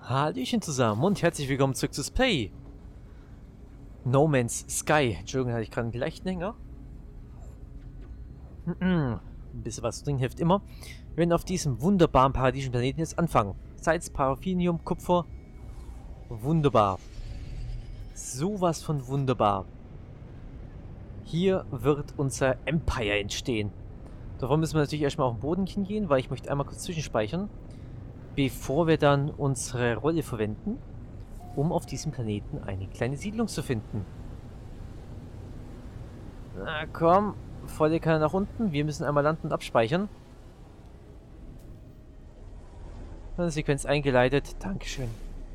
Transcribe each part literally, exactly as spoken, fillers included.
Hallöchen zusammen und herzlich willkommen zurück zu Play. No Man's Sky. Entschuldigung, hatte ich gerade einen leichten Hänger. Ein bisschen was drin hilft immer. Wir werden auf diesem wunderbaren paradiesischen Planeten jetzt anfangen. Salz, Paraffinium, Kupfer. Wunderbar. Sowas von wunderbar. Hier wird unser Empire entstehen. Davon müssen wir natürlich erstmal auf den Boden gehen, weil ich möchte einmal kurz zwischenspeichern, bevor wir dann unsere Rolle verwenden, um auf diesem Planeten eine kleine Siedlung zu finden. Na komm, volle Kanne nach unten. Wir müssen einmal landen und abspeichern. Sequenz eingeleitet. Dankeschön.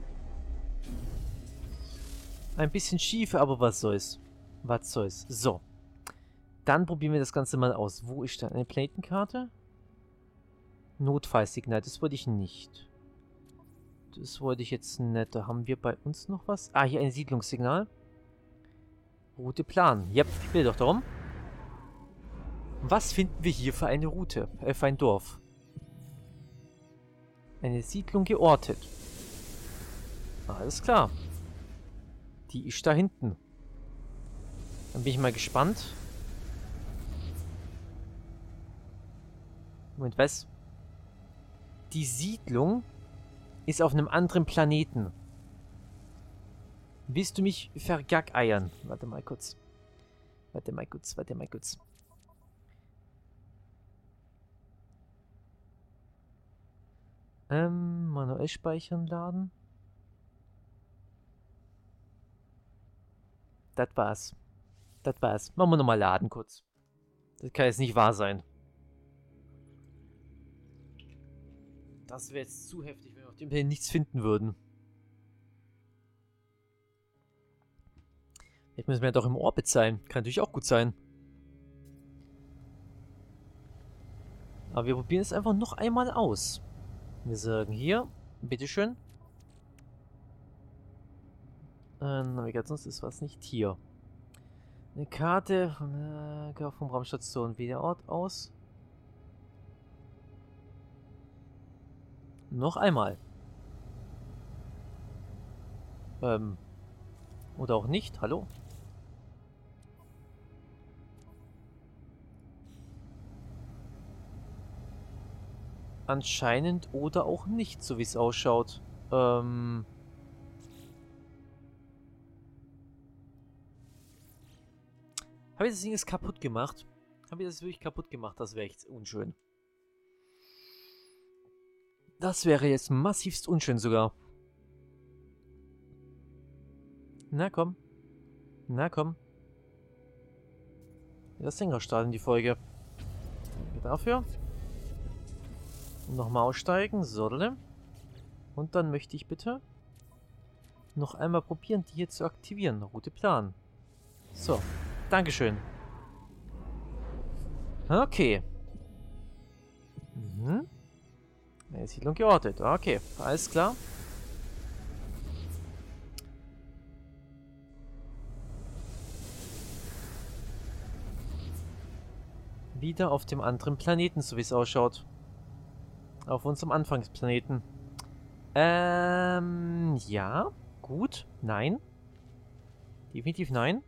Ein bisschen schief, aber was soll's. Was soll's. So. Dann probieren wir das Ganze mal aus. Wo ist da eine Planetenkarte? Notfallsignal, das wollte ich nicht. Das wollte ich jetzt nicht. Da haben wir bei uns noch was. Ah, hier ein Siedlungssignal. Route Plan. Yep, ich bitte doch darum. Was finden wir hier für eine Route? Äh, für ein Dorf. Eine Siedlung geortet. Alles klar. Die ist da hinten. Dann bin ich mal gespannt. Moment, was? Die Siedlung ist auf einem anderen Planeten. Willst du mich vergackeiern? Warte mal kurz. Warte mal kurz, warte mal kurz. Ähm, manuell speichern, laden. Das war's. Das war's. Machen wir nochmal laden kurz. Das kann jetzt nicht wahr sein. Das wäre jetzt zu heftig, wenn wir auf dem Planeten nichts finden würden. Vielleicht müssen wir ja doch im Orbit sein. Kann natürlich auch gut sein. Aber wir probieren es einfach noch einmal aus. Wir sagen hier, bitteschön. Äh, Navigations ist was nicht hier. Eine Karte von, äh, vom Raumstation. Wie der Ort aus? Noch einmal. Ähm. Oder auch nicht. Hallo? Anscheinend oder auch nicht, so wie es ausschaut. Ähm. Habe ich das Ding jetzt kaputt gemacht? Habe ich das wirklich kaputt gemacht? Das wäre echt unschön. Das wäre jetzt massivst unschön sogar. Na komm. Na komm. Das Ding starten die Folge. Danke dafür. Nochmal aussteigen. So. Und dann möchte ich bitte noch einmal probieren, die hier zu aktivieren. Route Plan. So. Dankeschön. Okay. Mhm. Eine Siedlung geortet. Okay. Alles klar. Wieder auf dem anderen Planeten, so wie es ausschaut. Auf unserem Anfangsplaneten. Ähm, ja. Gut. Nein. Definitiv nein.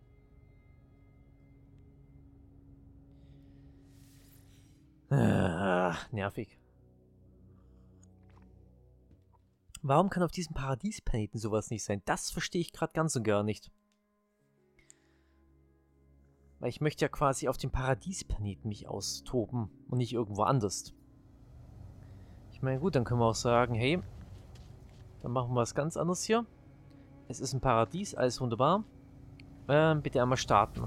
Ah, nervig. Warum kann auf diesem Paradiesplaneten sowas nicht sein? Das verstehe ich gerade ganz und gar nicht. Weil ich möchte ja quasi auf dem Paradiesplaneten mich austoben und nicht irgendwo anders. Ich meine, gut, dann können wir auch sagen, hey, dann machen wir was ganz anderes hier. Es ist ein Paradies, alles wunderbar. Ähm, bitte einmal starten.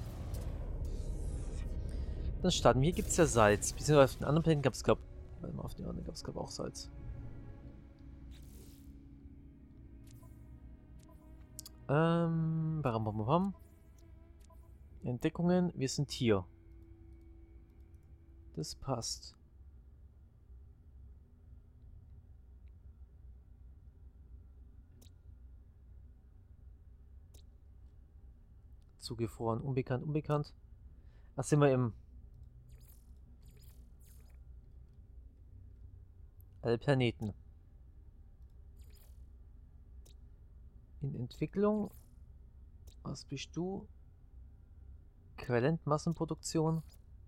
Dann starten wir. Hier gibt es ja Salz. Beziehungsweise auf den anderen Planeten gab es, glaube ich, auf den anderen gab es, glaube ich, auch Salz. Ähm, bam, bam, bam. Entdeckungen, wir sind hier. Das passt. Zugefroren, unbekannt, unbekannt. Ach, sind wir im... Alle Planeten. In Entwicklung. Was bist du? Quellent, Massenproduktion.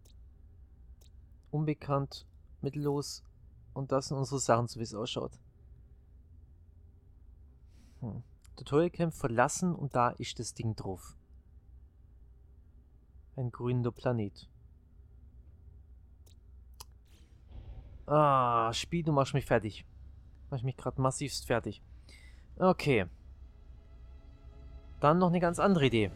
Unbekannt, mittellos. Und das sind unsere Sachen, so wie es ausschaut. Hm. Tutorial Camp verlassen und da ist das Ding drauf. Ein grüner Planet. Ah, Spiel, du machst mich fertig. Mach mich gerade massivst fertig. Okay. Dann noch eine ganz andere Idee.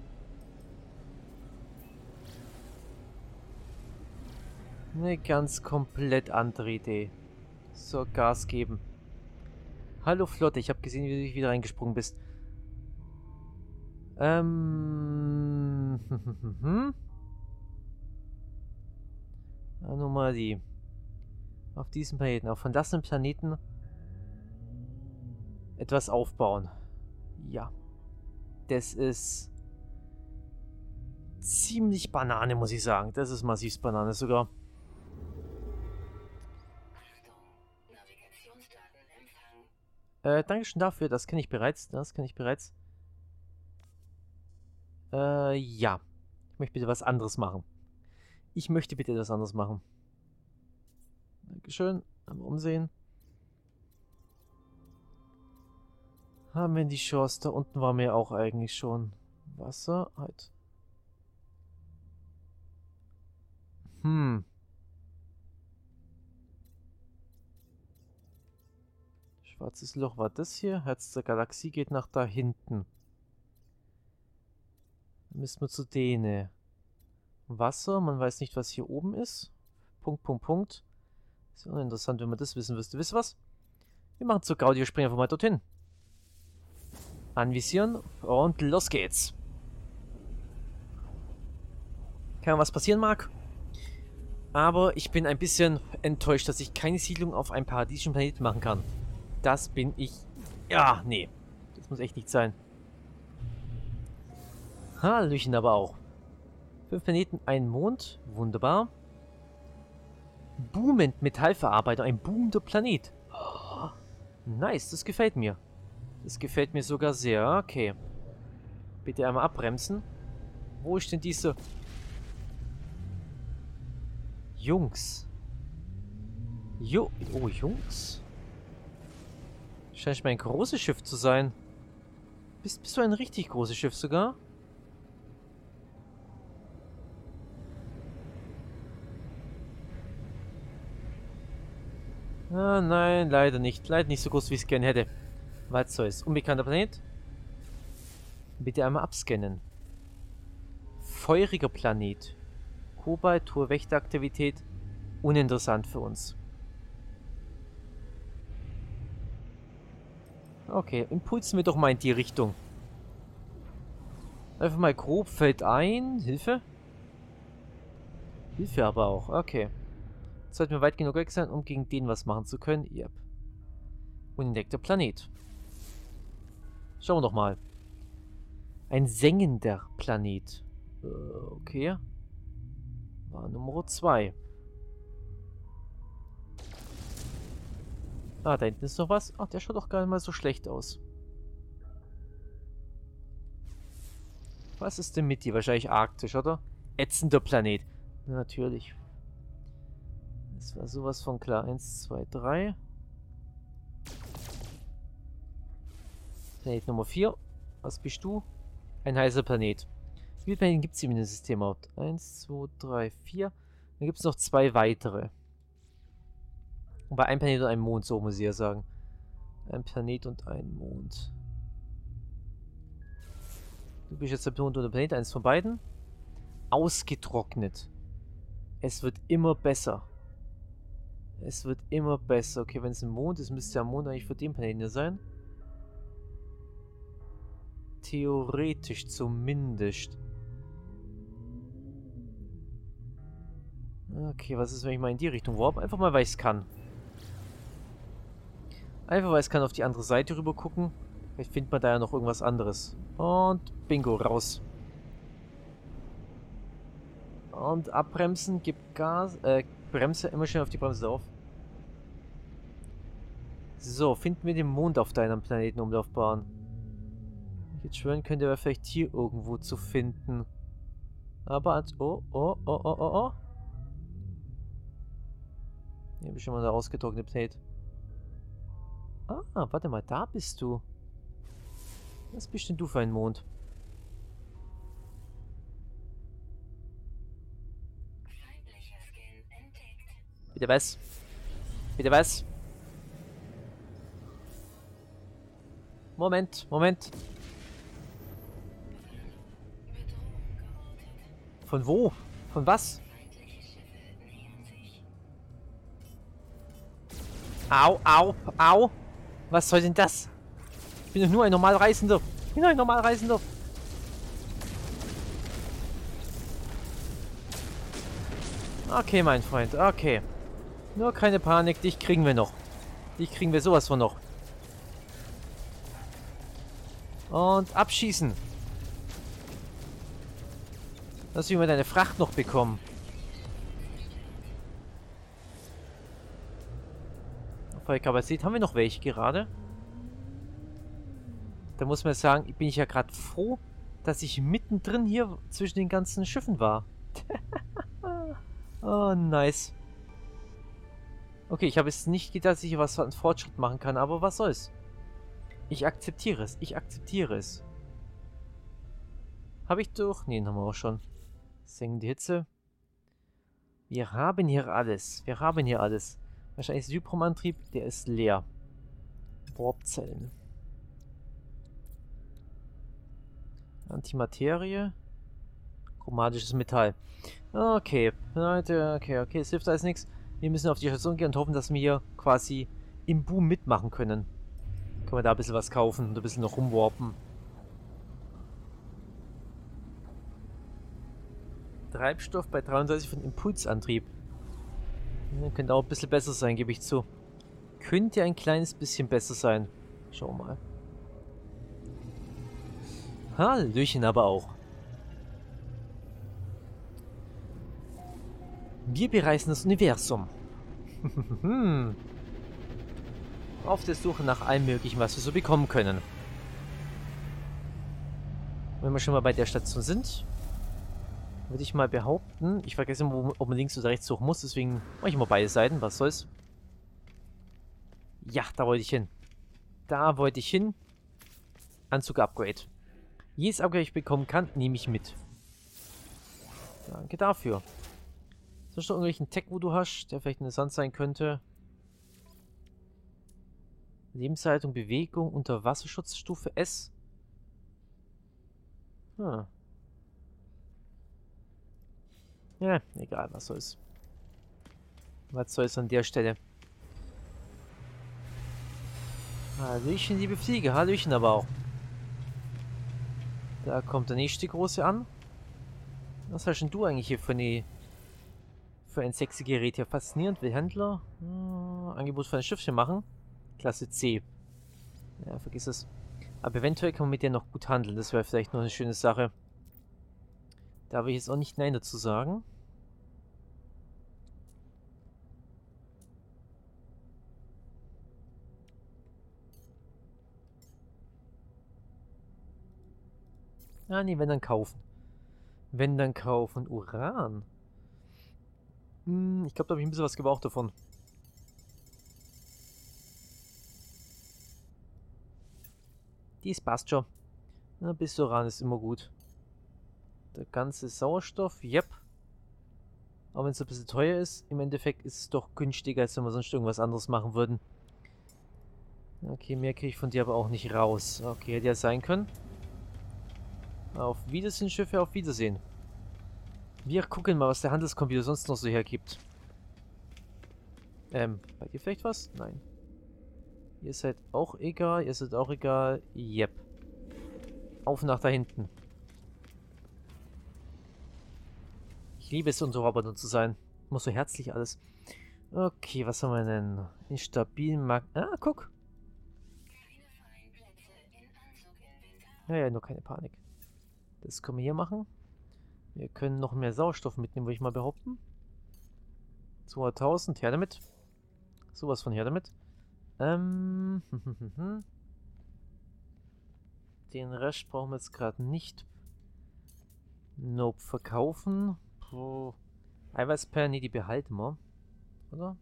Eine ganz komplett andere Idee. So, Gas geben. Hallo Flotte, ich habe gesehen, wie du wieder reingesprungen bist. Ähm... Anomalie. Auf diesem Planeten, auf verlassenen Planeten etwas aufbauen. Ja. Das ist ziemlich Banane, muss ich sagen. Das ist massiv Banane sogar. Äh, Dankeschön dafür, das kenne ich bereits. Das kenne ich bereits. Äh, ja. Ich möchte bitte was anderes machen. Ich möchte bitte etwas anderes machen. Dankeschön. Einmal umsehen. Haben wir die Chance. Da unten waren wir auch eigentlich schon. Wasser. Halt. Hm. Schwarzes Loch war das hier. Herz der Galaxie geht nach da hinten. Dann müssen wir zu denen. Wasser. Man weiß nicht, was hier oben ist. Punkt, Punkt, Punkt. Ist ja uninteressant, wenn man das wissen müsste. Wisst ihr was? Wir machen zur Gaudi, wir springen einfach mal dorthin. Anvisieren und los geht's. Kann was passieren mag. Aber ich bin ein bisschen enttäuscht, dass ich keine Siedlung auf einem paradiesischen Planeten machen kann. Das bin ich... Ja, nee. Das muss echt nicht sein. Hallöchen aber auch. Fünf Planeten, ein Mond. Wunderbar. Boomend Metallverarbeiter, ein boomender Planet. Oh, nice, das gefällt mir. Das gefällt mir sogar sehr. Okay. Bitte einmal abbremsen. Wo ist denn diese... Jungs. Jo... Oh, Jungs. Scheint mir ein großes Schiff zu sein. Bist, bist du ein richtig großes Schiff sogar? Ah, nein, leider nicht. Leider nicht so groß, wie ich es gerne hätte. Was soll's? Unbekannter Planet? Bitte einmal abscannen. Feuriger Planet. Kobalt, Tour-Wächter-Aktivität. Uninteressant für uns. Okay, impulsen wir doch mal in die Richtung. Einfach mal grob fällt ein. Hilfe? Hilfe aber auch. Okay. Sollten wir weit genug weg sein, um gegen den was machen zu können. Yep. Unentdeckter Planet. Schauen wir doch mal. Ein sengender Planet. Äh, okay. War Nummer zwei. Ah, da hinten ist noch was. Ach, der schaut doch gar nicht mal so schlecht aus. Was ist denn mit dir? Wahrscheinlich arktisch, oder? Ätzender Planet. Na, natürlich. Das war sowas von klar. Eins, zwei, drei. Planet Nummer vier. Was bist du? Ein heißer Planet. Wie viele Planeten gibt es im System überhaupt? Eins, zwei, drei, vier. Dann gibt es noch zwei weitere. Und bei einem Planet und einem Mond, so muss ich ja sagen. Ein Planet und ein Mond. Du bist jetzt der Mond oder Planet, eins von beiden. Ausgetrocknet. Es wird immer besser. Es wird immer besser. Okay, wenn es ein Mond ist, müsste der Mond eigentlich für den Planeten hier sein. Theoretisch zumindest. Okay, was ist, wenn ich mal in die Richtung warp? Einfach mal, weil ich es kann. Einfach, weil ich kann auf die andere Seite rüber gucken. Vielleicht findet man da ja noch irgendwas anderes. Und bingo, raus. Und abbremsen, gibt Gas, äh, Bremse, immer schön auf die Bremse drauf. So, finden wir den Mond auf deinem Planetenumlaufbahn. Ich jetzt schwören könnte, wäre vielleicht hier irgendwo zu finden. Aber als... Oh, oh, oh, oh, oh, oh. Hier habe ich schon mal da ausgetrocknet, Plate. Ah, warte mal, da bist du. Was bist denn du für ein Mond? Bitte was? Bitte was? Moment, Moment. Von wo? Von was? Au, au, au. Was soll denn das? Ich bin doch nur ein Normalreisender. Ich bin ein Normalreisender. Okay, mein Freund, okay. Nur keine Panik, dich kriegen wir noch. Dich kriegen wir sowas von noch. Und abschießen. Lass mich mal deine Fracht noch bekommen. Voll Kapazität. Haben wir noch welche gerade? Da muss man sagen, bin ich ja gerade froh, dass ich mittendrin hier zwischen den ganzen Schiffen war. Oh, nice. Okay, ich habe jetzt nicht gedacht, dass ich was an Fortschritt machen kann, aber was soll's. Ich akzeptiere es. Ich akzeptiere es. Habe ich doch? Ne, haben wir auch schon. Sengende Hitze. Wir haben hier alles. Wir haben hier alles. Wahrscheinlich Sypromantrieb, der ist leer. Warpzellen. Antimaterie. Chromatisches Metall. Okay, Leute, okay, okay, es hilft alles nichts. Wir müssen auf die Station gehen und hoffen, dass wir hier quasi im Boom mitmachen können. Können wir da ein bisschen was kaufen und ein bisschen noch rumwarpen. Treibstoff bei dreiunddreißig von Impulsantrieb. Ja, könnte auch ein bisschen besser sein, gebe ich zu. Könnte ein kleines bisschen besser sein. Schau mal. Hallöchen aber auch. Wir bereisen das Universum. Auf der Suche nach allem Möglichen, was wir so bekommen können. Wenn wir schon mal bei der Station sind, würde ich mal behaupten, ich vergesse immer, ob man links oder rechts suchen muss, deswegen mache ich mal beide Seiten, was soll's. Ja, da wollte ich hin. Da wollte ich hin. Anzug-Upgrade. Jedes Upgrade, ich bekommen kann, nehme ich mit. Danke dafür. Sonst noch irgendwelchen Tech, wo du hast, der vielleicht interessant sein könnte? Lebenshaltung, Bewegung, Unterwasserschutzstufe S. Hm. Ja, egal, was soll's. Was soll's an der Stelle? Hallöchen, liebe Fliege, Hallöchen aber auch. Da kommt der nächste große an. Was hast denn du eigentlich hier für eine für ein sexy Gerät hier? Faszinierend, will Händler. Hm, Angebot für ein Schiffchen machen. Klasse C. Ja, vergiss es. Aber eventuell kann man mit der noch gut handeln. Das wäre vielleicht noch eine schöne Sache. Da will ich jetzt auch nicht Nein dazu sagen. Ah, nee, wenn dann kaufen. Wenn dann kaufen. Uran. Hm, ich glaube, da habe ich ein bisschen was gebraucht davon. Dies passt schon. Ein bisschen Uran ist immer gut. Der ganze Sauerstoff, yep. Auch wenn es ein bisschen teuer ist, im Endeffekt ist es doch günstiger, als wenn wir sonst irgendwas anderes machen würden. Okay, mehr kriege ich von dir aber auch nicht raus. Okay, hätte ja sein können. Auf Wiedersehen, Schiffe, auf Wiedersehen. Wir gucken mal, was der Handelscomputer sonst noch so hergibt. Ähm, bei dir vielleicht was? Nein. Ihr seid auch egal, ihr seid auch egal. Yep. Auf nach da hinten. Ich liebe es, unter Robotern zu sein. Muss so herzlich alles. Okay, was haben wir denn? Instabilen Markt. Ah, guck. Ja, ja, nur keine Panik. Das können wir hier machen. Wir können noch mehr Sauerstoff mitnehmen, würde ich mal behaupten. zweihunderttausend, her damit. Sowas von her damit. Ähm. Den Rest brauchen wir jetzt gerade nicht. Nope, verkaufen. Puh. Eiweißperlen, nee, die behalten wir. Oder?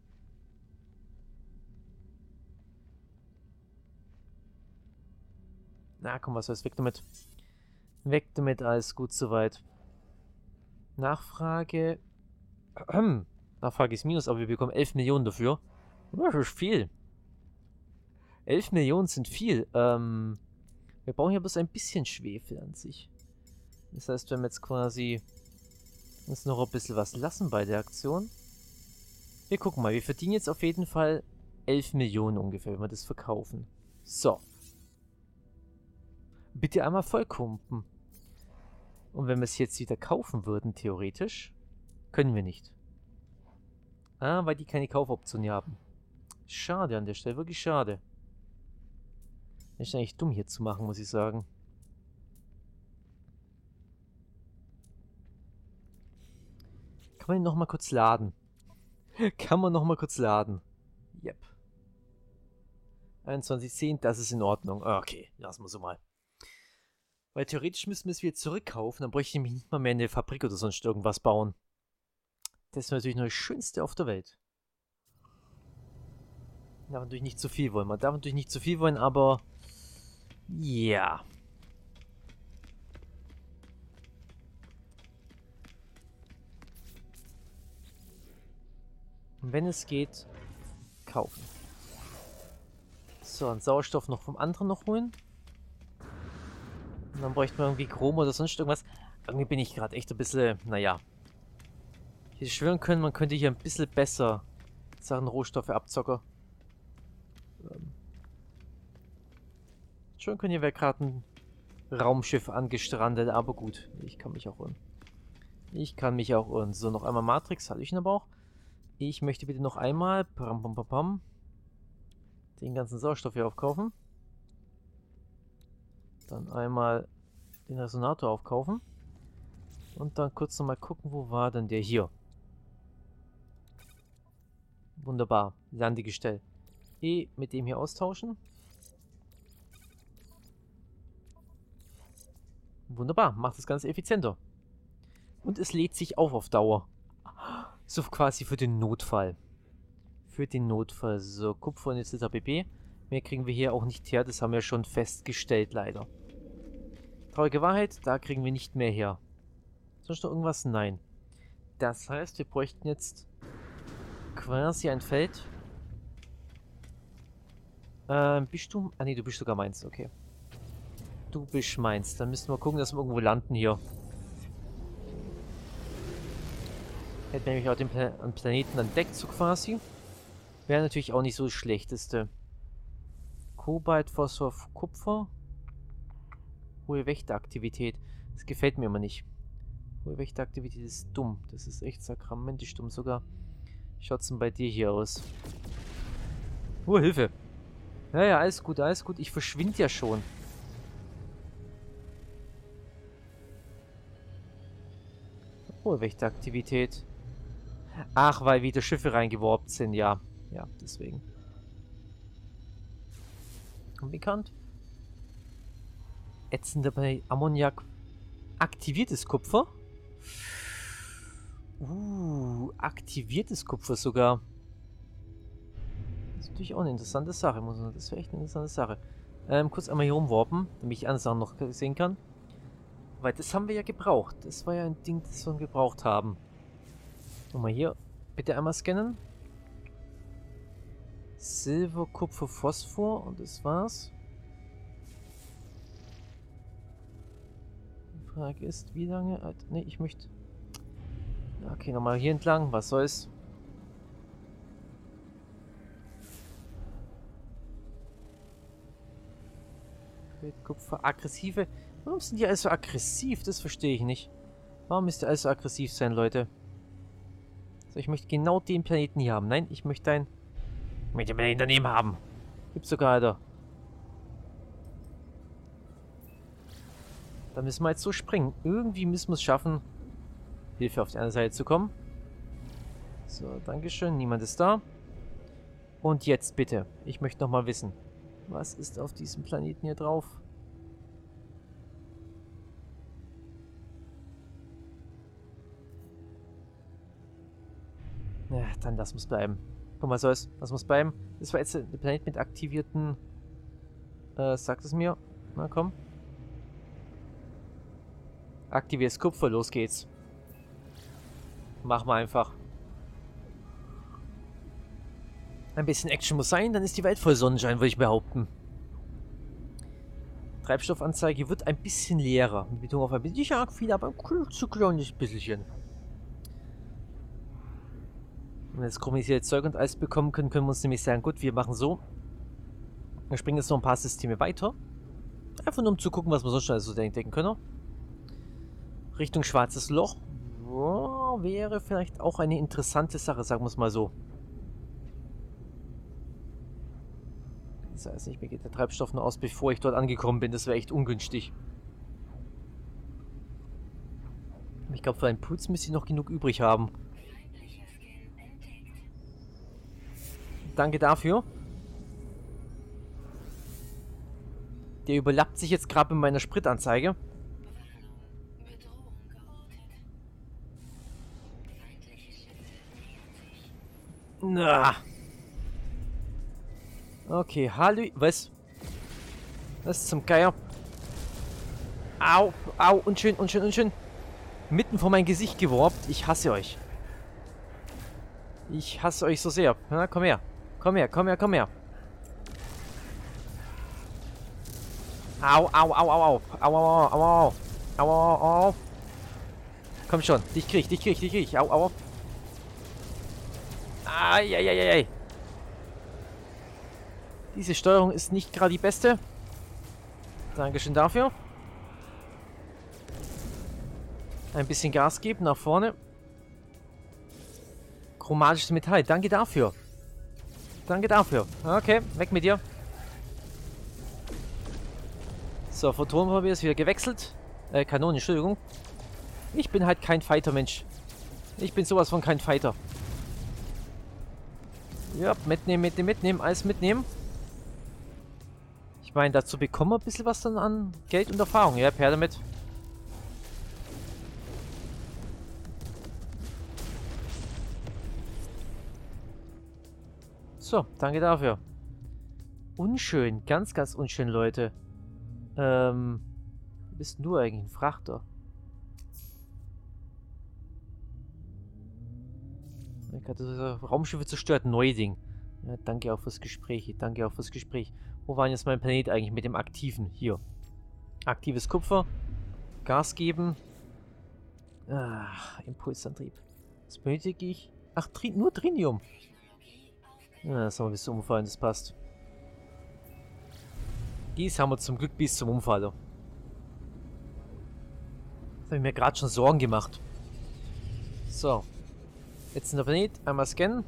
Na komm, was soll's, weg damit. Weg damit, alles gut soweit. Nachfrage. Nachfrage ist Minus, aber wir bekommen elf Millionen dafür. Das ist viel. elf Millionen sind viel. Ähm, wir brauchen ja bloß ein bisschen Schwefel an sich. Das heißt, wenn wir jetzt quasi uns noch ein bisschen was lassen bei der Aktion. Wir gucken mal, wir verdienen jetzt auf jeden Fall elf Millionen ungefähr, wenn wir das verkaufen. So. Bitte einmal vollkumpen. Und wenn wir es jetzt wieder kaufen würden, theoretisch, können wir nicht. Ah, weil die keine Kaufoption haben. Schade an der Stelle, wirklich schade. Das ist eigentlich dumm hier zu machen, muss ich sagen. Kann man ihn nochmal kurz laden? Kann man nochmal kurz laden? Yep. einundzwanzig zehn, das ist in Ordnung. Okay, lassen wir so mal. Weil theoretisch müssen wir es wieder zurückkaufen, dann bräuchte ich nämlich nicht mal mehr eine Fabrik oder sonst irgendwas bauen. Das ist natürlich noch das Schönste auf der Welt. Man darf natürlich nicht zu viel wollen. Man darf natürlich nicht zu viel wollen, aber... Ja. Und wenn es geht, kaufen. So, und Sauerstoff noch vom anderen noch holen. Und dann bräuchten wir irgendwie Chrom oder sonst irgendwas. Irgendwie bin ich gerade echt ein bisschen, naja. Ich hätte schwören können, man könnte hier ein bisschen besser Sachen Rohstoffe abzocken. Ähm. Schwören können, hier wäre gerade ein Raumschiff angestrandet, aber gut. Ich kann mich auch irren. Ich kann mich auch irren. So, noch einmal Matrix, hatte ich ihn aber auch. Ich möchte bitte noch einmal pam, pam, pam, pam, den ganzen Sauerstoff hier aufkaufen. Dann einmal den Resonator aufkaufen. Und dann kurz nochmal gucken, wo war denn der hier? Wunderbar. Landegestell. E mit dem hier austauschen. Wunderbar. Macht das Ganze effizienter. Und es lädt sich auf auf Dauer. So quasi für den Notfall. Für den Notfall. So, Kupfer und jetzt B B. Mehr kriegen wir hier auch nicht her. Das haben wir schon festgestellt, leider. Traurige Wahrheit, da kriegen wir nicht mehr her. Sonst noch irgendwas? Nein. Das heißt, wir bräuchten jetzt quasi ein Feld. Ähm, bist du... Ah ne, du bist sogar meins, okay. Du bist meins. Dann müssen wir gucken, dass wir irgendwo landen hier. Hätten wir nämlich auch den Pla Planeten entdeckt, so quasi. Wäre natürlich auch nicht so das Schlechteste. Kobalt, Phosphor, Kupfer. Hohe Wächteraktivität. Das gefällt mir immer nicht. Hohe Wächteraktivität ist dumm. Das ist echt sakramentisch dumm sogar. Schaut's denn bei dir hier aus? Oh, Hilfe! Ja, ja, alles gut, alles gut. Ich verschwinde ja schon. Hohe Wächteraktivität. Ach, weil wieder Schiffe reingeworfen sind, ja. Ja, deswegen. Unbekannt. Ätzender bei Ammoniak. Aktiviertes Kupfer. Uh, aktiviertes Kupfer sogar. Das ist natürlich auch eine interessante Sache. Muss man, das wäre echt eine interessante Sache. Ähm, kurz einmal hier rumwarpen, damit ich andere Sachen noch sehen kann. Weil das haben wir ja gebraucht. Das war ja ein Ding, das wir gebraucht haben. Nochmal hier. Bitte einmal scannen. Silber, Kupfer, Phosphor. Und das war's. Die Frage ist, wie lange... Ne, ich möchte... Okay, nochmal hier entlang. Was soll's? Kupfer, aggressive... Warum sind die alles so aggressiv? Das verstehe ich nicht. Warum müsst ihr alles so aggressiv sein, Leute? So, ich möchte genau den Planeten hier haben. Nein, ich möchte einen... Ich möchte den Planeten daneben haben. Gibt's sogar, Alter. Da müssen wir jetzt so springen. Irgendwie müssen wir es schaffen, Hilfe auf die andere Seite zu kommen. So, dankeschön. Niemand ist da. Und jetzt bitte. Ich möchte nochmal wissen. Was ist auf diesem Planeten hier drauf? Ja, dann lass uns bleiben. Guck mal, soll's. Lass uns bleiben. Das war jetzt der Planet mit aktivierten... Äh, sagt es mir. Na komm. Aktiviertes Kupfer, los geht's. Machen wir einfach. Ein bisschen Action muss sein, dann ist die Welt voll Sonnenschein, würde ich behaupten. Treibstoffanzeige wird ein bisschen leerer. Mit Betonung auf ein bisschen, nicht arg viel, aber ein zu kleines bisschen. Wenn wir das chronisierte Zeug und alles bekommen können, können wir uns nämlich sagen, gut, wir machen so. Wir springen jetzt noch ein paar Systeme weiter. Einfach nur um zu gucken, was wir sonst alles so entdecken können. Richtung Schwarzes Loch. Oh, wäre vielleicht auch eine interessante Sache, sagen wir es mal so. Das heißt nicht, mir geht der Treibstoff nur aus, bevor ich dort angekommen bin. Das wäre echt ungünstig. Ich glaube, für einen Puls müsste ich noch genug übrig haben. Danke dafür. Der überlappt sich jetzt gerade mit meiner Spritanzeige. Na. Okay, hallo. Was? Was zum Geier? Au, au, unschön, unschön, unschön. Mitten vor mein Gesicht geworbt. Ich hasse euch. Ich hasse euch so sehr. Na, komm her. Komm her, komm her, komm her. Au, au, au, au, au. Au, au, au, au. Au, au, au. Komm schon. Dich krieg, dich krieg, dich krieg. Au, au. Eieieiei. Diese Steuerung ist nicht gerade die beste. Dankeschön dafür. Ein bisschen Gas geben nach vorne. Chromatisches Metall. Danke dafür. Danke dafür. Okay, weg mit dir. So, Photonenprobier ist wieder gewechselt. Äh, Kanone, Entschuldigung. Ich bin halt kein Fighter, Mensch. Ich bin sowas von kein Fighter. Ja, mitnehmen, mitnehmen, mitnehmen. Alles mitnehmen. Ich meine, dazu bekommen wir ein bisschen was dann an Geld und Erfahrung. Ja, per damit. So, danke dafür. Unschön, ganz, ganz unschön, Leute. Ähm, du bist nur eigentlich ein Frachter. Ich hatte so Raumschiffe zerstört, Neuding. Ja, danke auch fürs Gespräch, danke auch fürs Gespräch. Wo war denn jetzt mein Planet eigentlich mit dem Aktiven? Hier. Aktives Kupfer. Gas geben. Ach, Impulsantrieb. Was benötige ich? Ach, Tri nur Trinium. Ja, das haben wir bis zum Umfallen, das passt. Dies haben wir zum Glück bis zum Umfallen. Das habe ich mir gerade schon Sorgen gemacht. So. Jetzt in der Planet. Einmal scannen.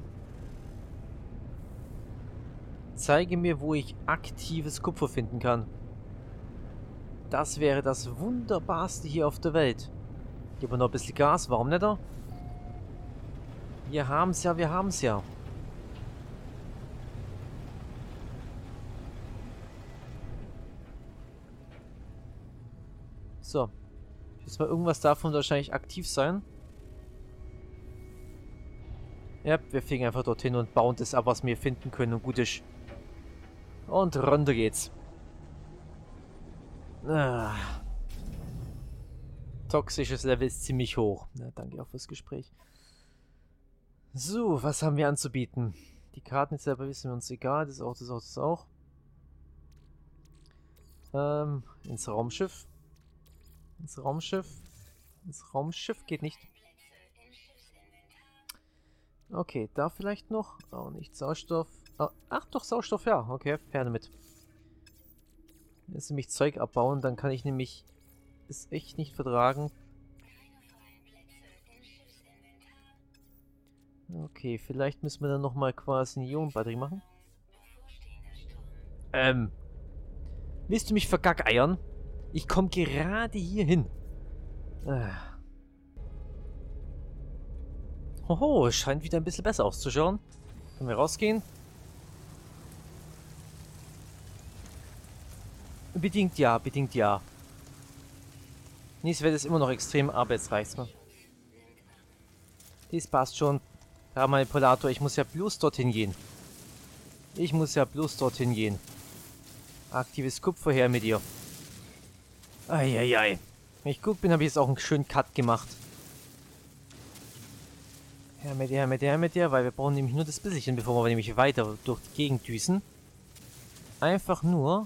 Zeige mir, wo ich aktives Kupfer finden kann. Das wäre das Wunderbarste hier auf der Welt. Gib mir noch ein bisschen Gas. Warum nicht? Wir haben es ja, wir haben es ja. So. Jetzt mal irgendwas davon wahrscheinlich aktiv sein. Ja, wir fliegen einfach dorthin und bauen das ab, was wir finden können und gut ist. Und runter geht's. Ah. Toxisches Level ist ziemlich hoch. Ja, danke auch fürs Gespräch. So, was haben wir anzubieten? Die Karten jetzt selber wissen wir uns egal. Das auch, das auch, das auch. Ähm, ins Raumschiff. Ins Raumschiff. Ins Raumschiff geht nicht. Okay, da vielleicht noch. Auch nicht Sauerstoff. Ah, ach doch, Sauerstoff, ja. Okay, Ferne mit. Jetzt nämlich Zeug abbauen, dann kann ich nämlich es echt nicht vertragen. Okay, vielleicht müssen wir dann nochmal quasi eine Ionenbatterie machen. Ähm. Willst du mich vergackeiern? Ich komme gerade hier hin. Ah. Hoho, es scheint wieder ein bisschen besser auszuschauen. Können wir rausgehen? Bedingt ja, bedingt ja. Nächstes wird es immer noch extrem, aber jetzt reicht's mal. Dies passt schon. Ja, Manipulator, ich muss ja bloß dorthin gehen. Ich muss ja bloß dorthin gehen. Aktives Kupfer her mit dir. Eieiei. Wenn ich gut bin, habe ich jetzt auch einen schönen Cut gemacht. Her mit dir, her mit dir, her mit dir, weil wir brauchen nämlich nur das bisschen, bevor wir nämlich weiter durch die Gegend düsen. Einfach nur,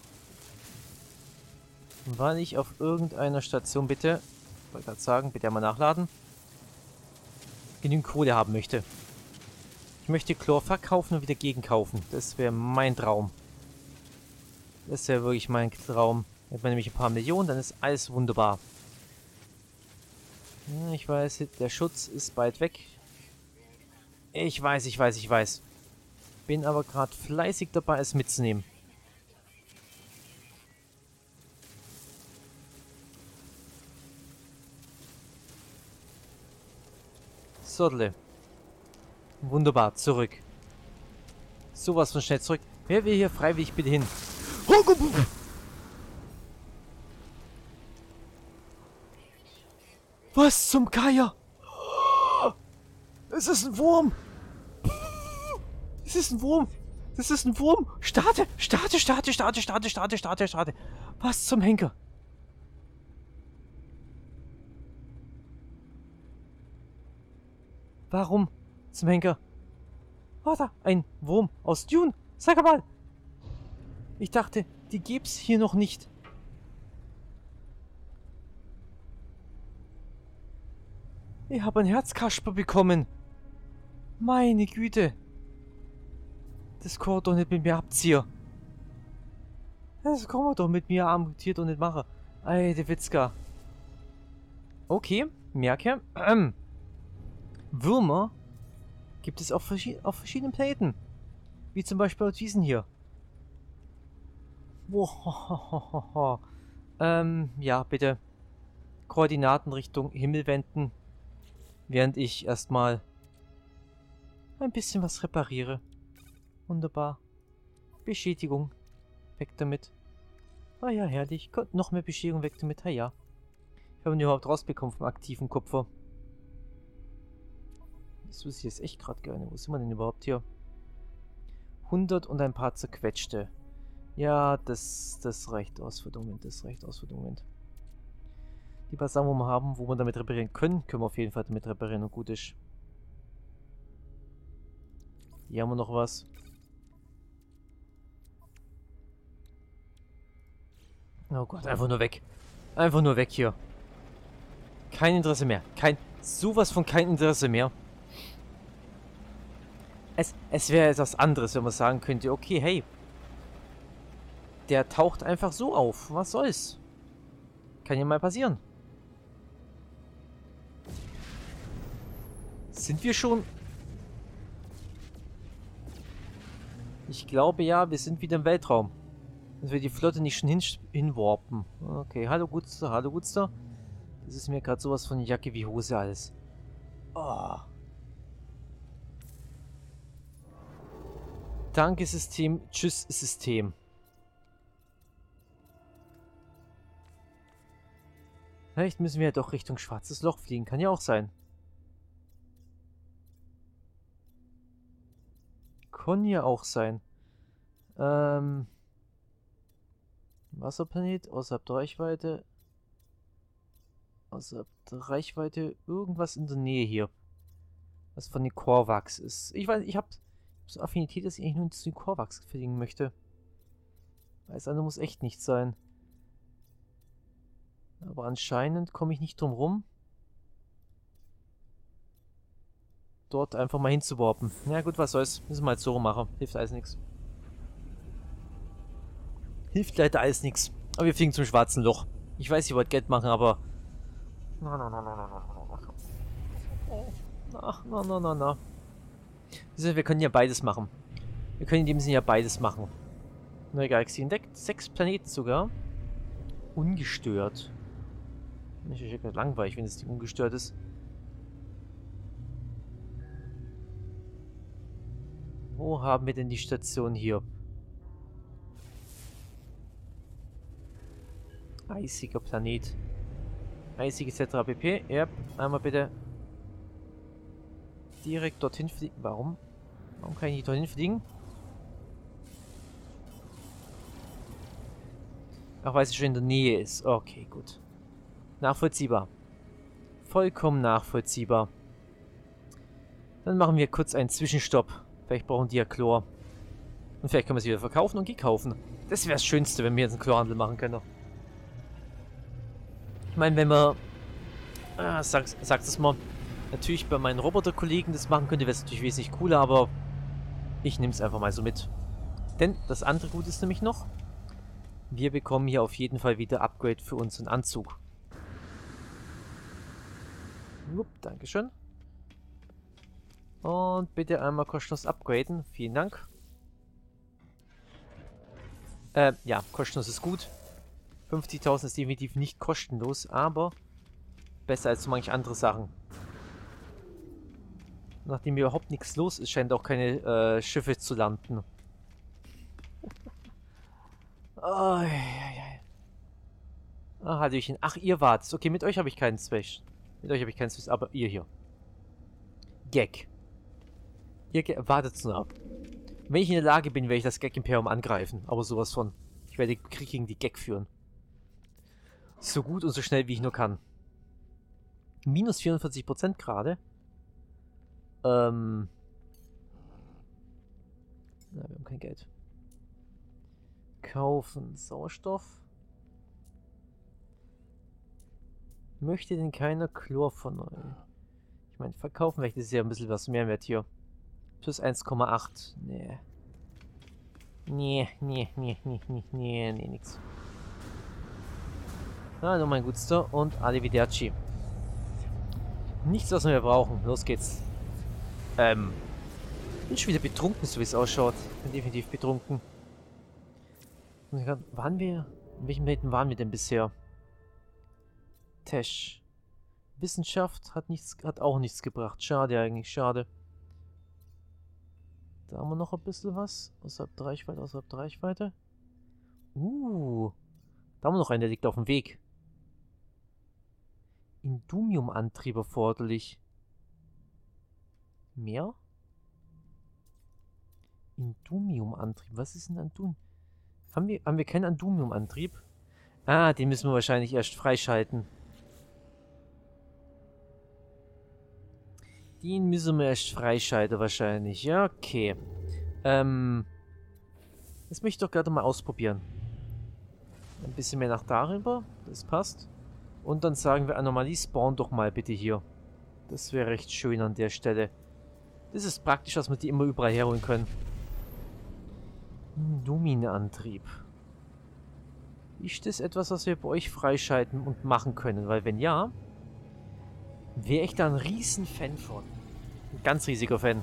weil ich auf irgendeiner Station bitte, ich wollte gerade sagen, bitte einmal nachladen, genügend Kohle haben möchte. Ich möchte Chlor verkaufen und wieder gegenkaufen. Das wäre mein Traum. Das wäre wirklich mein Traum. Wenn man nämlich ein paar Millionen, dann ist alles wunderbar. Ja, ich weiß, der Schutz ist bald weg. Ich weiß, ich weiß, ich weiß. Bin aber gerade fleißig dabei, es mitzunehmen. Sodle. Wunderbar, zurück. Sowas von schnell zurück. Wer will hier freiwillig bitte hin? Was zum Geier? Es ist ein Wurm. Es ist ein Wurm. Das ist ein Wurm. Starte, starte, starte, starte, starte, starte, starte, starte. Was zum Henker? Warum zum Henker? Warte, ein Wurm aus Dune. Sag mal. Ich dachte, die gibt's hier noch nicht. Ich habe ein Herzkasper bekommen. Meine Güte. Das kann man doch nicht mit mir abziehen. Das kann man doch mit mir amputiert und nicht machen. Alter Witzka. Okay, merke. Ähm, Würmer gibt es auf, verschied auf verschiedenen Planeten. Wie zum Beispiel auf diesen hier. Wow. Ähm, ja, bitte. Koordinaten Richtung Himmel wenden. Während ich erstmal ein bisschen was repariere. Wunderbar. Beschädigung. Weg damit. Ah ja, herrlich. Gott, noch mehr Beschädigung, weg damit. Ah ja. Ich habe ihn überhaupt rausbekommen vom aktiven Kupfer. Das wüsste ich jetzt echt gerade gerne. Wo sind wir denn überhaupt hier? hundert und ein paar zerquetschte. Ja, das, das reicht aus für den Moment. Das reicht aus für den Moment. Die paar Sachen, wo wir haben, wo wir damit reparieren können, können wir auf jeden Fall damit reparieren und gut ist. Hier haben wir noch was. Oh Gott, einfach nur weg. Einfach nur weg hier. Kein Interesse mehr. Kein, sowas von kein Interesse mehr. Es, es wäre etwas anderes, wenn man sagen könnte, okay, hey. Der taucht einfach so auf. Was soll's? Kann ja mal passieren. Sind wir schon... Ich glaube ja, wir sind wieder im Weltraum. Dass wir die Flotte nicht schon hin hinwarpen. Okay, hallo Gutster, hallo Gutster. Das ist mir gerade sowas von Jacke wie Hose alles. Oh. Danke System, tschüss System. Vielleicht müssen wir ja doch Richtung Schwarzes Loch fliegen, kann ja auch sein. Kann ja auch sein. Ähm... Wasserplanet, außerhalb der Reichweite. Außerhalb der Reichweite. Irgendwas in der Nähe hier. Was von den Korvax ist. Ich weiß, ich habe so Affinität, dass ich eigentlich nur zu den Korvax fliegen möchte. Alles andere muss echt nicht sein. Aber anscheinend komme ich nicht drum rum, dort einfach mal hinzuwarpen. Na gut, was soll's. Müssen wir halt so machen. Hilft alles nichts. Hilft leider alles nichts. Aber wir fliegen zum schwarzen Loch. Ich weiß, ihr wollt Geld machen, aber... Na, na, na, na, na, na, na, na, na, na, na. Wir können ja beides machen. Wir können in dem Sinne ja beides machen. Neue Galaxie entdeckt. Sechs Planeten sogar. Ungestört. Ich bin ja langweilig, wenn es die ungestört ist. Wo haben wir denn die Station hier? Eisiger Planet. Eisig et cetera pp. Ja, einmal bitte direkt dorthin fliegen. Warum? Warum kann ich nicht dorthin fliegen? Ach, weil sie schon in der Nähe ist. Okay, gut. Nachvollziehbar. Vollkommen nachvollziehbar. Dann machen wir kurz einen Zwischenstopp. Vielleicht brauchen die ja Chlor. Und vielleicht können wir sie wieder verkaufen und gekaufen. Das wäre das Schönste, wenn wir jetzt einen Chlorhandel machen können. Ich meine, wenn wir... Ah, sag, sag es mal. Natürlich bei meinen Roboterkollegen das machen könnte, wäre es natürlich wesentlich cooler, aber... Ich nehme es einfach mal so mit. Denn das andere Gut ist nämlich noch... Wir bekommen hier auf jeden Fall wieder Upgrade für unseren Anzug. Upp, Dankeschön. Und bitte einmal kostenlos upgraden. Vielen Dank. Äh, ja, kostenlos ist gut. fünfzigtausend ist definitiv nicht kostenlos, aber besser als so manche andere Sachen. Nachdem hier überhaupt nichts los ist, scheint auch keine äh, Schiffe zu landen. Oh, ja, ja. Ah, Hallöchen. Ach, ihr wart's. Okay, mit euch habe ich keinen Space. Mit euch habe ich keinen Space, aber ihr hier. Gag. Ihr wartet nur ab. Wenn ich in der Lage bin, werde ich das Gag-Imperium angreifen. Aber sowas von. Ich werde den Krieg gegen die Gag führen. So gut und so schnell, wie ich nur kann. Minus vierundvierzig Prozent gerade. Ähm. Na, wir haben kein Geld. Kaufen Sauerstoff. Möchte denn keiner Chlor von euch? Ich meine, verkaufen vielleicht ist ja ein bisschen was mehr wert hier. Plus eins Komma acht. Nee. Nee, nee, nee, nee, nee, nee, nee, nix. Hallo mein Gutster und Arrivederci. Nichts, was wir brauchen. Los geht's. Ähm. Bin schon wieder betrunken, so wie es ausschaut. Bin definitiv betrunken. Waren wir... In welchem Planeten waren wir denn bisher? Tesh. Wissenschaft hat nichts, hat auch nichts gebracht. Schade eigentlich, schade. Da haben wir noch ein bisschen was. Außerhalb der Reichweite, außerhalb der Reichweite. Uh. Da haben wir noch einen, der liegt auf dem Weg. Indumium-Antrieb erforderlich. Mehr? Indumium-Antrieb. Was ist ein Andum? Haben wir, haben wir keinen Andumium-Antrieb? Ah, den müssen wir wahrscheinlich erst freischalten. Den müssen wir erst freischalten wahrscheinlich. Ja, okay. Ähm. Das möchte ich doch gerade mal ausprobieren. Ein bisschen mehr nach darüber. Das passt. Und dann sagen wir Anomalie, spawn doch mal bitte hier. Das wäre recht schön an der Stelle. Das ist praktisch, dass wir die immer überall herholen können. Domine-Antrieb. Ist das etwas, was wir bei euch freischalten und machen können? Weil wenn ja, wäre ich da ein riesen Fan von. Ein ganz riesiger Fan.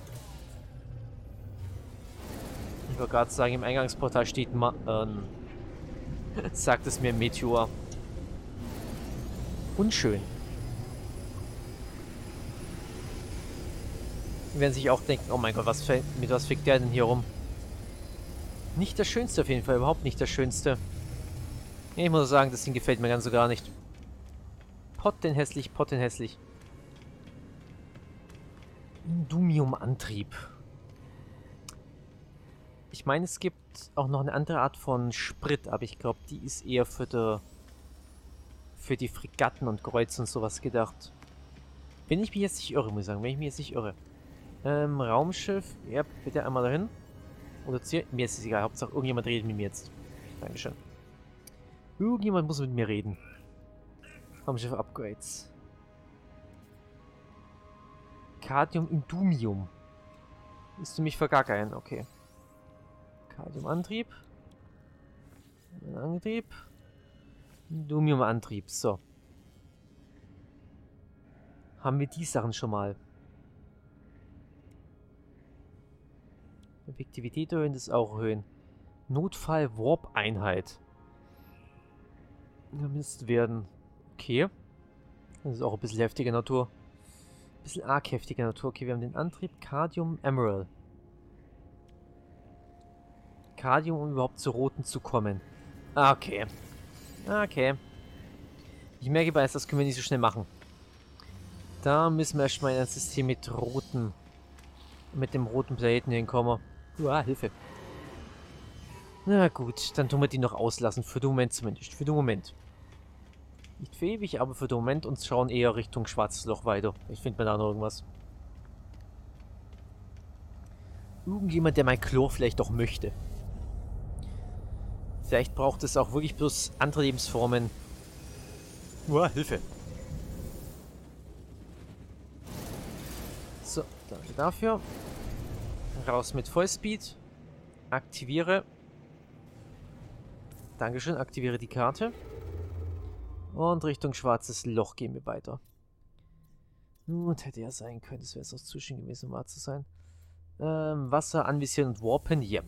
Ich wollte gerade sagen, im Eingangsportal steht Ma ähm, sagt es mir Meteor. Unschön. Die werden sich auch denken, oh mein Gott, was mit was fickt der denn hier rum? Nicht das Schönste auf jeden Fall, überhaupt nicht das Schönste. Ich muss sagen, das Ding gefällt mir ganz so gar nicht. Pottenhässlich, pottenhässlich. Indumium-Antrieb. Ich meine, es gibt auch noch eine andere Art von Sprit, aber ich glaube, die ist eher für die, für die Fregatten und Kreuzer und sowas gedacht. Wenn ich mich jetzt nicht irre, muss ich sagen, wenn ich mich jetzt nicht irre. Ähm, Raumschiff, ja, bitte einmal dahin. Oder zu, mir ist es egal, Hauptsache irgendjemand redet mit mir jetzt. Dankeschön. Irgendjemand muss mit mir reden. Raumschiff-Upgrades. Cadmium Indumium. Ist du mich vergackern? Okay. Cadmium-Antrieb. Antrieb. Indumium-Antrieb. So. Haben wir die Sachen schon mal. Effektivität erhöhen, das auch erhöhen. Notfall-Warp-Einheit. Vermisst werden. Okay. Das ist auch ein bisschen heftige Natur. Ein bisschen arg heftige Natur. Okay, wir haben den Antrieb Cadmium Emerald. Cadmium, um überhaupt zu Roten zu kommen. Okay. Okay. Ich merke bereits, das können wir nicht so schnell machen. Da müssen wir erstmal in ein System mit Roten mit dem roten Planeten hinkomme. Uah, Hilfe. Na gut, dann tun wir die noch auslassen. Für den Moment zumindest. Für den Moment. Nicht für ewig, aber für den Moment und schauen eher Richtung Schwarzes Loch weiter. Ich finde mir da noch irgendwas. Irgendjemand, der mein Chlor vielleicht doch möchte. Vielleicht braucht es auch wirklich bloß andere Lebensformen. Uah, Hilfe. So, danke dafür. Raus mit Vollspeed. Aktiviere. Dankeschön, aktiviere die Karte. Und Richtung Schwarzes Loch gehen wir weiter. Nun, hätte ja sein können, das wäre es auch zu schön gewesen, um wahr zu sein. Ähm, Wasser anvisieren und warpen, yep.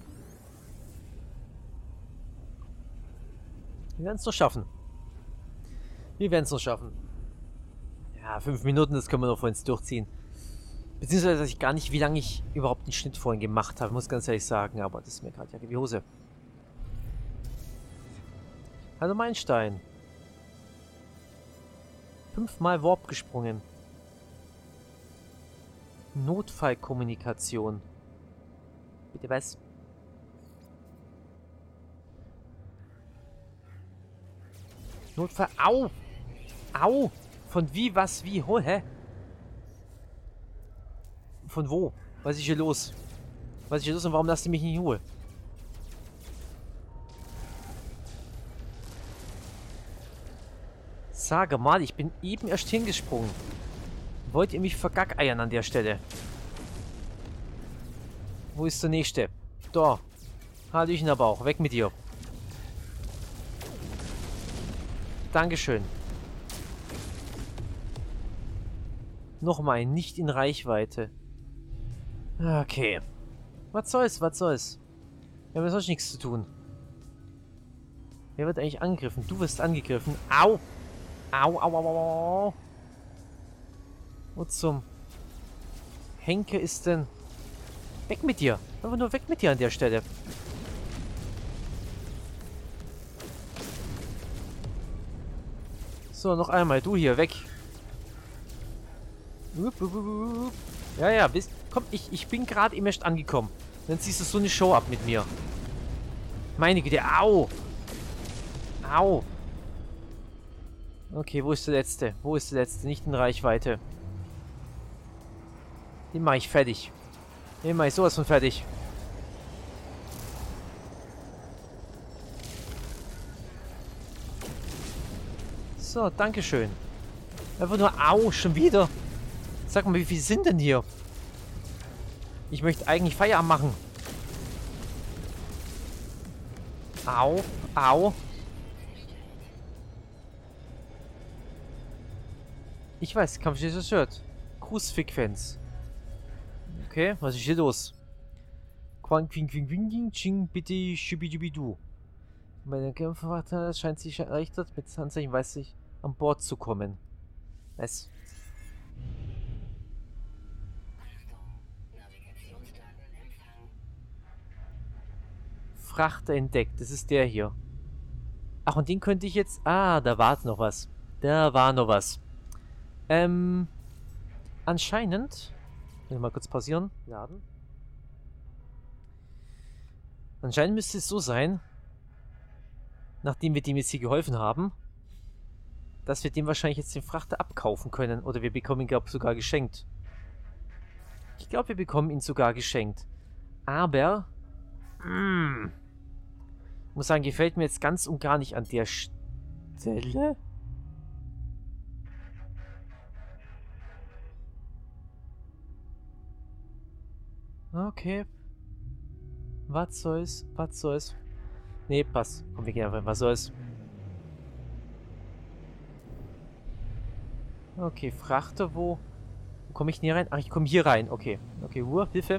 Wir werden es noch schaffen. Wir werden es noch schaffen. Ja, fünf Minuten, das können wir noch vor uns durchziehen. Beziehungsweise weiß ich gar nicht, wie lange ich überhaupt den Schnitt vorhin gemacht habe, muss ganz ehrlich sagen, aber das ist mir gerade ja wie Hose. Hallo Meilenstein. Fünfmal Warp gesprungen. Notfallkommunikation. Bitte was? Notfall. Au! Au! Von wie, was, wie? Ho, hä? Von wo? Was ist hier los? Was ist hier los und warum lasst ihr mich nicht in Ruhe? Sage mal, ich bin eben erst hingesprungen. Wollt ihr mich vergackeiern an der Stelle? Wo ist der nächste? Da. Hallöchen aber auch. Weg mit dir. Dankeschön. Nochmal, nicht in Reichweite. Okay. Was soll's, was soll's? Wir haben sonst nichts zu tun. Wer wird eigentlich angegriffen? Du wirst angegriffen. Au! Au, au, au, au, au. Wo zum Henker ist denn... Weg mit dir! Einfach nur weg mit dir an der Stelle. So, noch einmal. Du hier, weg. Ja, ja, bist... Komm, ich, ich bin gerade eben erst angekommen. Dann ziehst du so eine Show ab mit mir. Meine Güte, au! Au! Okay, wo ist der Letzte? Wo ist der Letzte? Nicht in Reichweite. Den mache ich fertig. Den mache ich sowas von fertig. So, dankeschön. Einfach nur, au, schon wieder. Sag mal, wie viele sind denn hier? Ich möchte eigentlich Feierabend machen. Au, au. Ich weiß, Kampf steht das Shirt. Crucifix-Fans. Okay, was ist hier los? Quang Quing Quing Quing Ching bitte Schibidibidu. Meine Kämpferwarte scheint sich erleichtert, mit Handzeichen weiß ich, an Bord zu kommen. Es. Frachter entdeckt, das ist der hier. Ach, und den könnte ich jetzt... Ah, da war noch was. Da war noch was. Ähm, anscheinend, will mal kurz pausieren, laden. Anscheinend müsste es so sein, nachdem wir dem jetzt hier geholfen haben, dass wir dem wahrscheinlich jetzt den Frachter abkaufen können. Oder wir bekommen ihn, glaube ich, sogar geschenkt. Ich glaube, wir bekommen ihn sogar geschenkt. Aber, mm, muss sagen, gefällt mir jetzt ganz und gar nicht an der Stelle. Okay. Was soll's? Was soll's? Nee, passt. Komm, wir gehen einfach. Was soll's? Okay, Frachter, wo? Wo komme ich denn hier rein? Ach, ich komme hier rein. Okay. Okay, Ruhe, Hilfe.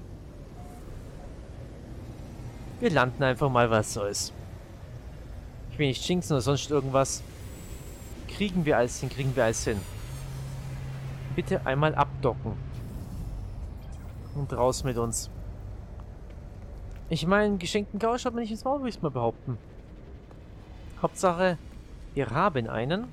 Wir landen einfach mal, was soll's. Ich will nicht jinxen oder sonst irgendwas. Kriegen wir alles hin, kriegen wir alles hin. Bitte einmal abdocken. Und raus mit uns. Ich meine, geschenkten Gausch hat man nicht ins Maul, würde ich mal behaupten. Hauptsache, wir haben einen,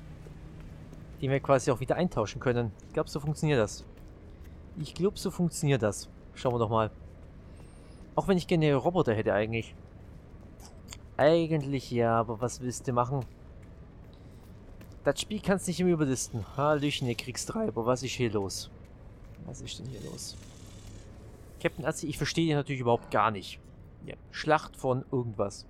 den wir quasi auch wieder eintauschen können. Ich glaube, so funktioniert das. Ich glaube, so funktioniert das. Schauen wir doch mal. Auch wenn ich gerne Roboter hätte eigentlich. Eigentlich ja, aber was willst du machen? Das Spiel kannst nicht immer überlisten. Hallöchen, ihr Kriegstreiber. Was ist hier los? Was ist denn hier los? Captain Azzi, ich verstehe dich natürlich überhaupt gar nicht. Ja, Schlacht von irgendwas.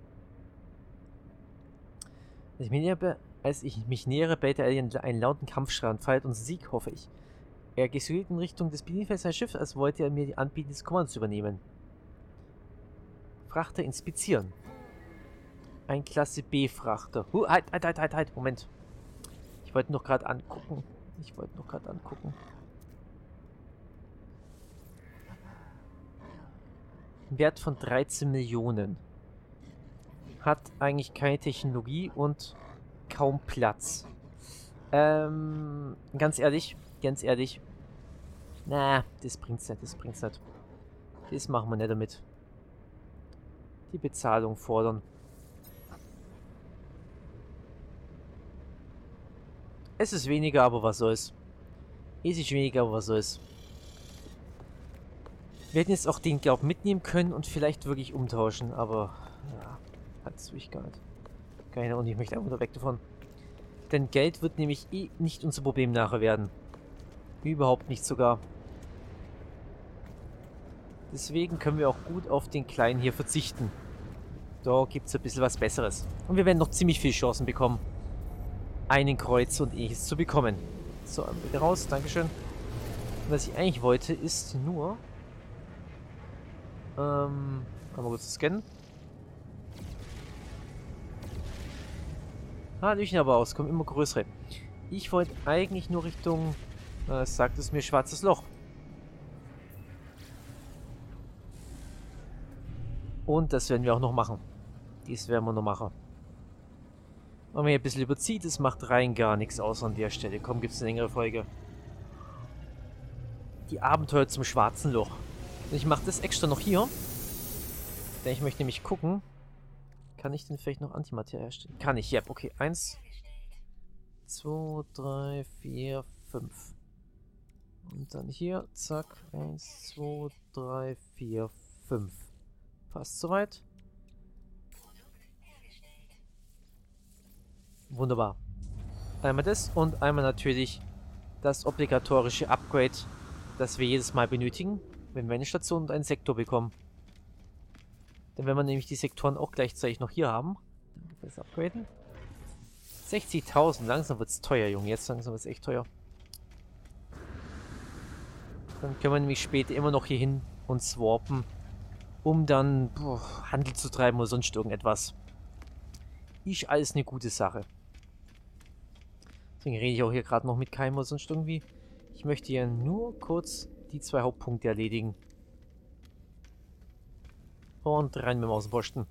Als ich, mich nähere, als ich mich nähere, bellt der Alien einen lauten Kampfschrei und feiert unseren Sieg, hoffe ich. Er gestiert in Richtung des Bienenfelds sein Schiff, als wollte er mir die anbieten, des Kommandos zu übernehmen. Frachter inspizieren. Ein Klasse B-Frachter. Huh, halt, halt, halt, halt, halt, Moment. Ich wollte noch gerade angucken. Ich wollte noch gerade angucken. Wert von dreizehn Millionen. Hat eigentlich keine Technologie und kaum Platz. Ähm, ganz ehrlich, ganz ehrlich. Na, das bringt's nicht, das bringt's nicht. Das machen wir nicht damit. Die Bezahlung fordern. Es ist weniger, aber was soll's. Es ist weniger, aber was soll's. Wir hätten jetzt auch den Glaub mitnehmen können und vielleicht wirklich umtauschen, aber ja, hat's wirklich gar nicht. Keine Ahnung, ich möchte einfach nur weg davon. Denn Geld wird nämlich eh nicht unser Problem nachher werden. Überhaupt nicht sogar. Deswegen können wir auch gut auf den Kleinen hier verzichten. Da gibt es ein bisschen was Besseres. Und wir werden noch ziemlich viele Chancen bekommen, einen Kreuz und ähnliches zu bekommen. So, wieder raus, dankeschön. Und was ich eigentlich wollte, ist nur... Ähm, einmal kurz scannen. Hallöchen aber aus, kommen immer größere. Ich wollte eigentlich nur Richtung... Äh, sagt es mir, schwarzes Loch. Und das werden wir auch noch machen. Dies werden wir noch machen. Wenn man hier ein bisschen überzieht, es macht rein gar nichts aus an der Stelle. Komm, gibt es eine längere Folge. Die Abenteuer zum schwarzen Loch. Und ich mache das extra noch hier. Denn ich möchte nämlich gucken. Kann ich denn vielleicht noch Antimaterie herstellen? Kann ich, ja. Okay, eins, zwei, drei, vier, fünf. Und dann hier, zack. eins, zwei, drei, vier, fünf. Passt soweit. Wunderbar. Einmal das und einmal natürlich das obligatorische Upgrade, das wir jedes Mal benötigen, wenn wir eine Station und einen Sektor bekommen. Denn wenn wir nämlich die Sektoren auch gleichzeitig noch hier haben, dann können wir das upgraden. sechzigtausend, langsam wird es teuer, Junge. Jetzt langsam wird es echt teuer. Dann können wir nämlich später immer noch hier hin und swarpen, um dann boah, Handel zu treiben oder sonst irgendetwas. Ist alles eine gute Sache. Deswegen rede ich auch hier gerade noch mit keinem oder sonst irgendwie. Ich möchte hier nur kurz die zwei Hauptpunkte erledigen. Und rein mit dem Außenposten.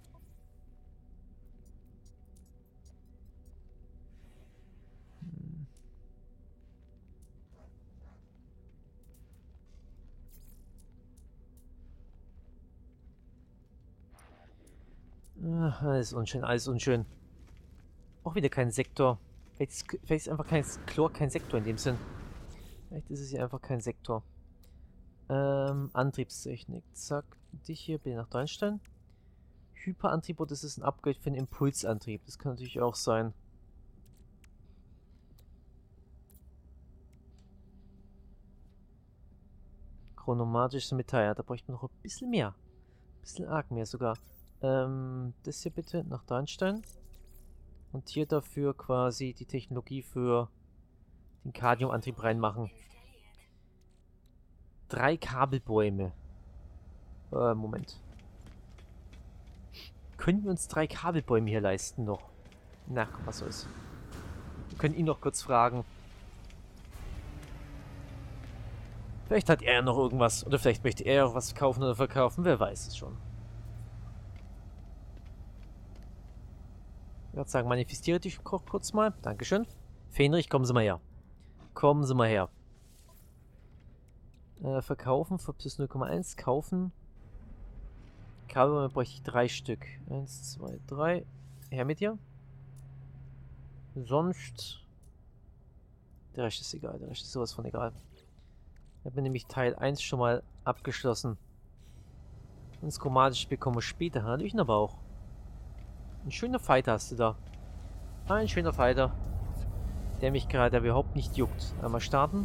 Ach, alles unschön, alles unschön. Auch wieder kein Sektor. Vielleicht ist, vielleicht ist einfach kein Chlor kein Sektor in dem Sinn. Vielleicht ist es hier einfach kein Sektor. Ähm, Antriebstechnik. Zack. Dich hier bitte nach reinstellen. Hyperantrieb, das ist ein Upgrade für den Impulsantrieb. Das kann natürlich auch sein. Chronomatisches Metall. Ja, da bräuchte man noch ein bisschen mehr. Ein bisschen arg mehr sogar. Ähm, das hier bitte nach reinstellen. Und hier dafür quasi die Technologie für den Cadmiumantrieb reinmachen. Drei Kabelbäume. Äh, Moment. Können wir uns drei Kabelbäume hier leisten noch? Na, was soll's. Wir können ihn noch kurz fragen. Vielleicht hat er ja noch irgendwas. Oder vielleicht möchte er auch was kaufen oder verkaufen. Wer weiß es schon. Ich würde sagen, manifestiere dich kurz mal. Dankeschön. Fenrich, kommen Sie mal her. Kommen Sie mal her. Äh, verkaufen für plus null Komma eins. Kaufen. Kabel bräuchte ich drei Stück. Eins, zwei, drei. Her mit dir. Sonst... Der Rest ist egal. Der Rest ist sowas von egal. Ich habe nämlich Teil eins schon mal abgeschlossen. Ins Chromatische bekommen wir später. Hallöchen aber auch. Ein schöner Fighter hast du da. Ein schöner Fighter. Der mich gerade überhaupt nicht juckt. Einmal starten.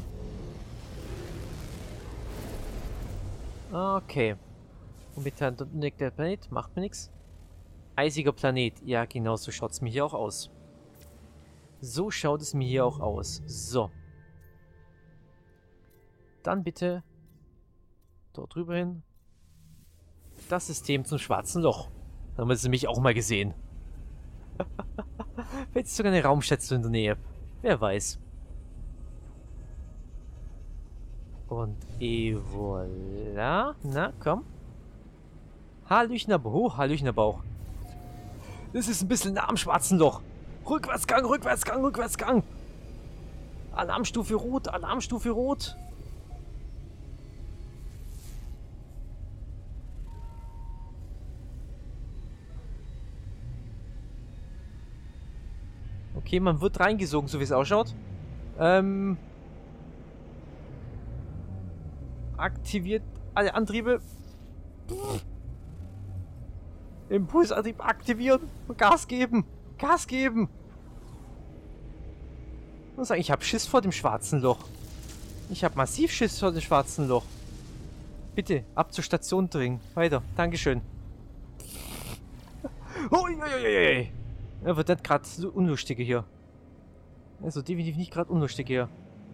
Okay. Unbekannter Planet. Macht mir nichts. Eisiger Planet. Ja, genau so schaut es mir hier auch aus. So schaut es mir hier auch aus. So. Dann bitte dort drüber hin. Das System zum schwarzen Loch. Da haben wir es nämlich auch mal gesehen. Vielleicht ist sogar eine Raumstation in der Nähe. Wer weiß. Und et voilà. Na, komm. Hallöchen aber hoch, Hallöchen aber auch. Das ist ein bisschen nah am schwarzen Loch. Rückwärtsgang, Rückwärtsgang, Rückwärtsgang. Alarmstufe Rot, Alarmstufe Rot. Okay, man wird reingesogen, so wie es ausschaut. Ähm... Aktiviert alle Antriebe. Impulsantrieb aktivieren. Gas geben. Gas geben. Ich muss sagen, ich habe Schiss vor dem schwarzen Loch. Ich habe massiv Schiss vor dem schwarzen Loch. Bitte, ab zur Station dringen. Weiter. Dankeschön. Uiuiui. Er wird nicht gerade so unlustiger hier. Also definitiv nicht gerade unlustiger hier.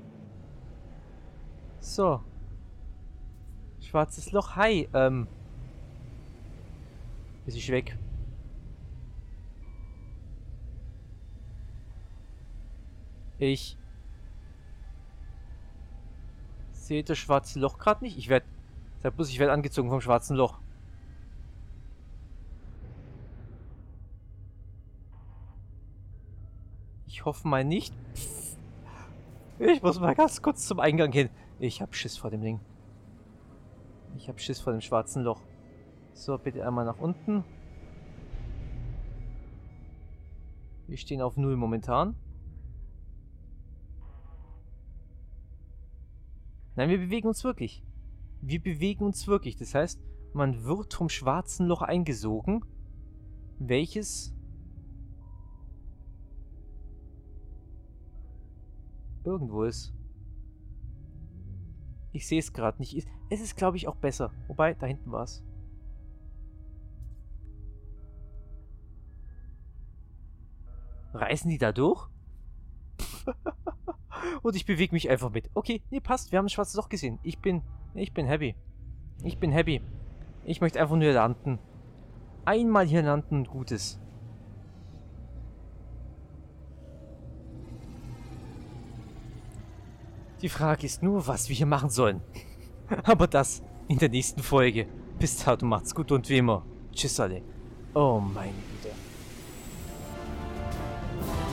So. Schwarzes Loch. Hi. Ähm. Ist ich weg. Ich sehe das schwarze Loch gerade nicht. Ich werde. Sag bloß, ich werde angezogen vom schwarzen Loch. Ich hoffe mal nicht. Ich muss mal ganz kurz zum Eingang hin. Ich habe Schiss vor dem Ding. Ich habe Schiss vor dem schwarzen Loch. So, bitte einmal nach unten. Wir stehen auf null momentan. Nein, wir bewegen uns wirklich. Wir bewegen uns wirklich. Das heißt, man wird vom schwarzen Loch eingesogen, welches irgendwo ist. Ich sehe es gerade nicht. Es ist, glaube ich, auch besser. Wobei, da hinten war es. Reißen die da durch? Und ich bewege mich einfach mit. Okay, nee, passt. Wir haben ein schwarzes Loch gesehen. Ich bin, ich bin happy. Ich bin happy. Ich möchte einfach nur landen. Einmal hier landen und gut ist. Die Frage ist nur, was wir hier machen sollen. Aber das in der nächsten Folge. Bis dato, macht's gut und wie immer. Tschüss alle. Oh meine Güte.